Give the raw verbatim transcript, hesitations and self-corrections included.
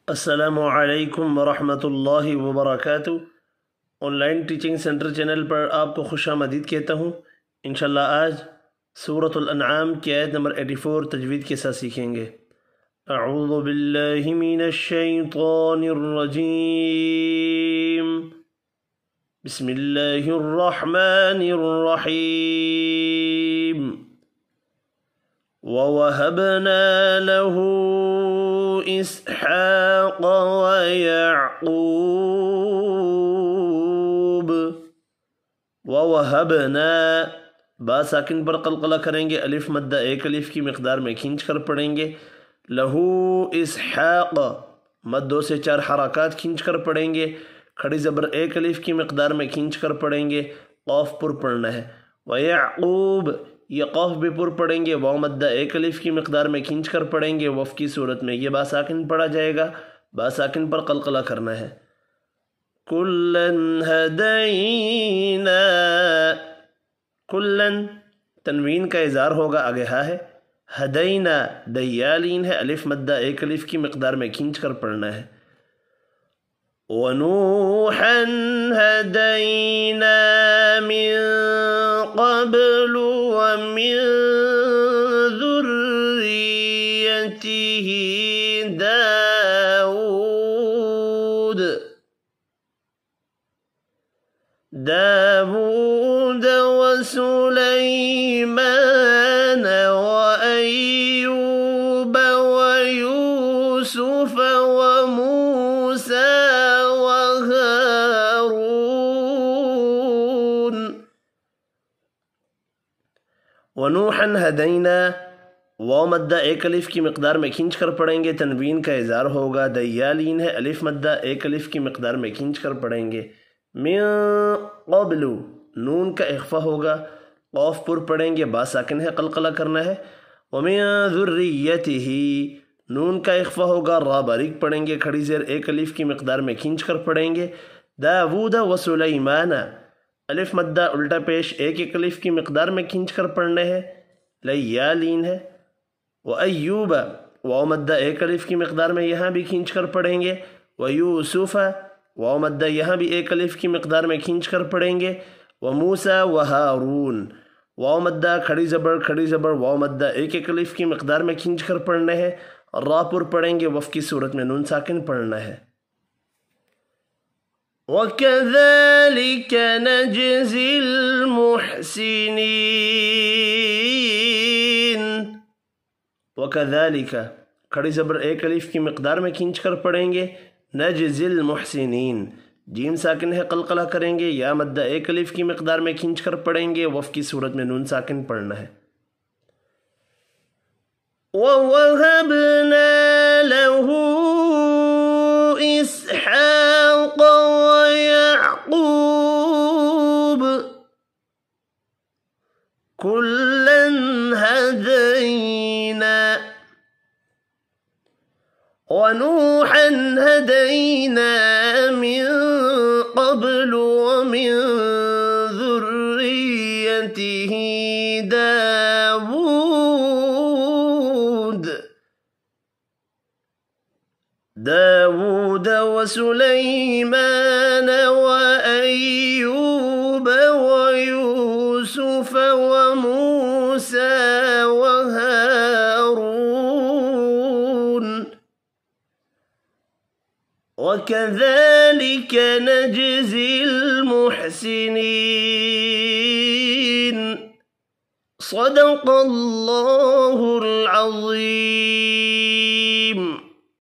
السلام علیکم ورحمۃ اللہ وبرکاتہ۔ Online teaching centre channel پر آپ کو خوش آمدید کہتا ہوں۔ انشاءاللہ آج سورۃ الانعام کی آیت نمبر چوراسی تجوید کے ساتھ سیکھیں گے۔ اعوذ باللہ من الشیطان الرجیم، بسم اللہ الرحمن الرحیم۔ وَوَهَبْنَا لَهُ إِسْحَاقَ وَيَعْقُوبَ۔ وَوَهَبْنَا با ساکن پر قلقلہ کریں گے، الف مدہ ایک الف کی مقدار میں کھینچ کر پڑھیں گے۔ لہو اسحاق مد دو سے چار حرکات کھینچ کر پڑھیں گے، کھڑی زبر ایک الف کی مقدار میں کھینچ کر پڑھیں گے، قاف پر پڑھنا ہے۔ وَيَعْقُوبَ یہ قاف بھی پر پڑھیں گے، واو مدہ ایک الف کی مقدار میں کھینچ کر پڑھیں گے، وف کی صورت میں یہ با ساکن پڑھا جائے گا، با ساکن پر قلقلہ کرنا ہے۔ کُلًّا ہدینا، کُلًّا تنوین کا اظہار ہوگا، آگے ہا ہے۔ ہدینا دیالین ہے، الف مدہ ایک الف کی مقدار میں کھینچ کر پڑھنا ہے۔ وَنُوحًا هَدَيْنَا مِن قَبْلُ وَمِن ذُرِّيَّتِهِ داود داود وسليمان وأيوب ويوسف وموسى ونوحا ہدینا واو مدہ ایک الف کی مقدار میں کھینچ کر پڑھیں گے، تنوین کا اظہار ہوگا، دیالین ہے، الف مدہ ایک الف کی مقدار میں کھینچ کر پڑھیں گے۔ من قبل نون کا اخفا ہوگا، قاف پر پڑھیں گے، با ساکن ہے، قلقلہ کرنا ہے۔ ومن ذریتہ نون کا اخفا ہوگا، را باریک پڑھیں گے، کھڑی زیر ایک الف کی مقدار میں کھینچ کر پڑھیں گے۔ داود و سلیمان الف مدہ الٹا پیش ایک ایک الف کی مقدار میں کھینچ کر پڑھنے ہے، لیالین ہے۔ وَأَيُّوبَ واو مدہ ایک الف کی مقدار میں یہاں بھی کھینچ کر پڑھیں گے۔ وَيُوسُفَ واو مدہ یہاں بھی ایک الف کی مقدار میں کھینچ کر پڑھیں گے۔ وَمُوسَى وَهَارُونَ واو مدہ کھڑی زبر کھڑی زبر واو مدہ ایک ایک الف کی مقدار میں کھینچ کر پڑھنے ہے، را پر پڑھیں گے، وف کی صورت میں نون ساکن پڑھنا ہے۔ وَكَذَلِكَ نَجْزِي الْمُحْسِنِينَ۔ وَكَذَلِكَ کھڑی زبر ایک الف کی مقدار میں کھینچ کر پڑھیں گے، نَجْزِي الْمُحْسِنِينَ جیم ساکن ہے، قلقلہ کریں گے، یا مدہ ایک الف کی مقدار میں کھینچ کر پڑھیں گے، وف کی صورت میں نون ساکن پڑھنا ہے۔ وَوَهَبْنَا لَهُ إِسْحَاقَ وَيَعْقُوبَ كُلًّا هَدَيْنَا وَنُوحًا هَدَيْنَا مِن قَبْلُ وَمِن ذُرِّيَّتِهِ داود داود وسليمان وأيوب ويوسف وموسى وهارون وكذلك نجزي المحسنين۔ صدق الله العظيم۔